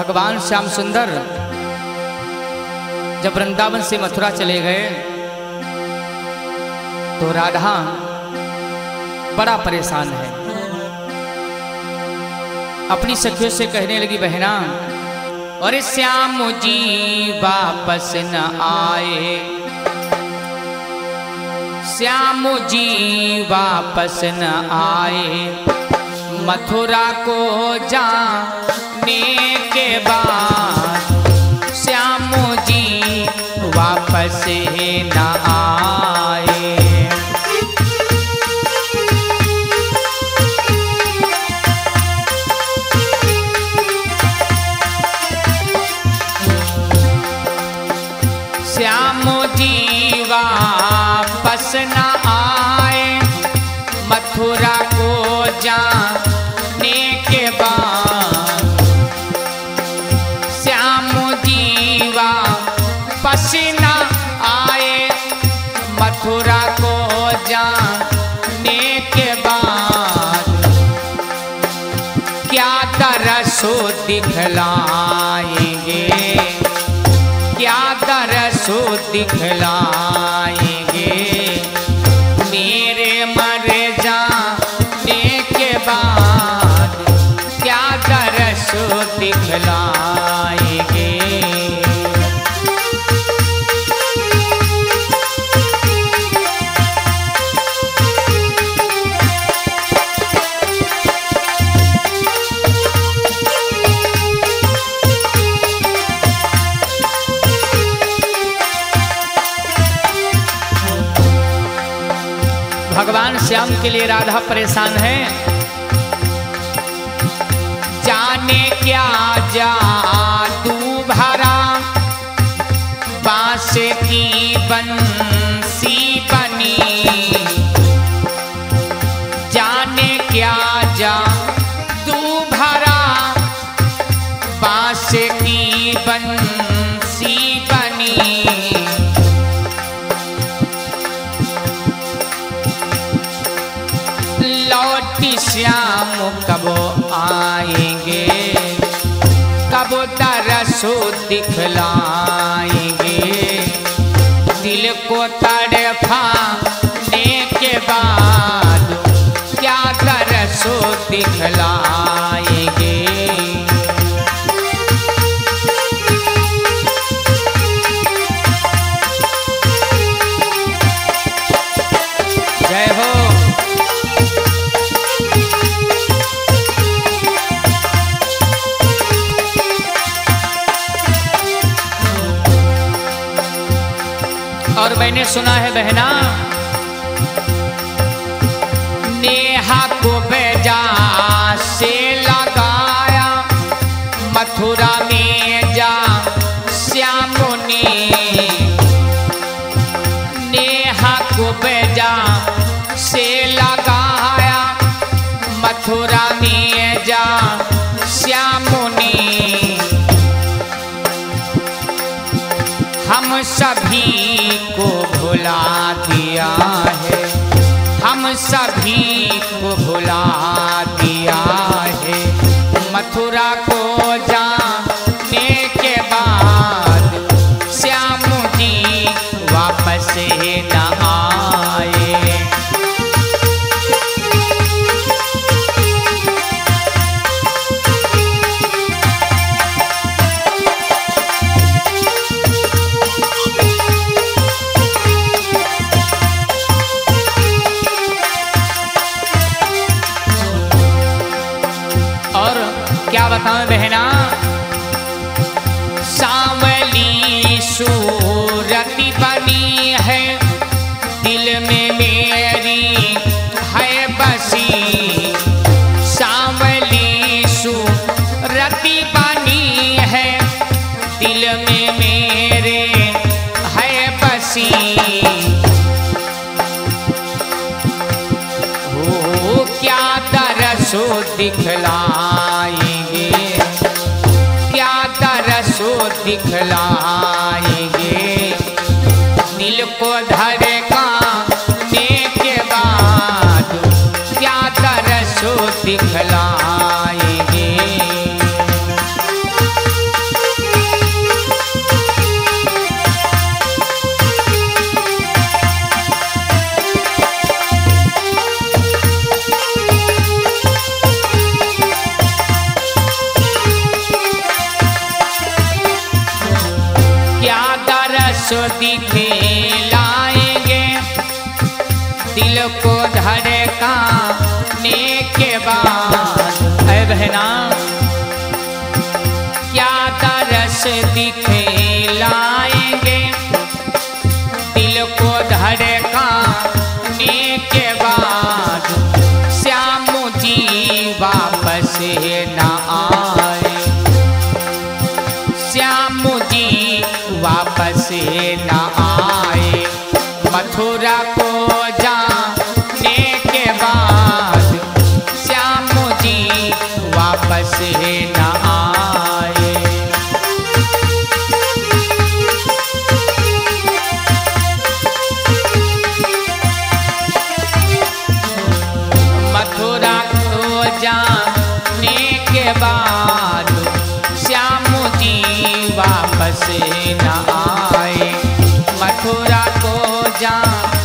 भगवान श्याम सुंदर जब वृंदावन से मथुरा चले गए तो राधा बड़ा परेशान है। अपनी सखियों से कहने लगी, बहना और श्याम जी वापस न आए, श्याम जी वापस न आए, मथुरा को जाने के बाद श्याम जी वापस न आए। श्याम जी वापस न आए, मथुरा को जाने के बाद श्याम जी वापस न आए, मथुरा को जाने के बाद क्या तरसो दिखलाएंगे, क्या तरसो दिखलाएंगे, मेरे मर जाने के बाद क्या तरसो दिखलाएंगे। भगवान श्याम के लिए राधा परेशान है। जाने क्या जादू भरा बांस की बंसी बनी, जाने क्या जादू भरा बांस की बंसी बनी, लौटी श्याम कब आएंगे, कब तरसो दिखलाएंगे, दिल को तड़पाने के बाद क्या तरसो दिखलाएंगे। जय हो। और मैंने सुना है बहना, नेहा को बेजा से लगाया, मथुरा में जा श्याम ने, नेहा को बेजा से लगाया, मथुरा में जा श्याम ने, हम सभी को भुला दिया है, हम सभी को भुला दिया है, मथुरा को जाने के बाद श्याम जी वापस न आए। क्या बताऊं बहना, सांवली सूरती बनी है, दिल में मेरी है बसी, सांवली सूरती बनी है, दिल में मेरे है बसी, हो क्या तरसो दिखलाएंगे, क्या तरसो दिखलाएंगे, दिल को धड़काने के बाद क्या तरसो दिखलाएंगे। दिखलाएंगे दिल को धड़काने के बाद। है बहना क्या तरस दिखलाएंगे दिल को धड़काने के बाद। श्याम जी वापस न आए, श्याम जी वापस न आए, मथुरा को जाने के बाद। श्याम जी वापस न आए। मथुरा को जाने के बाद श्याम जी वापस न आए, मथुरा को जाने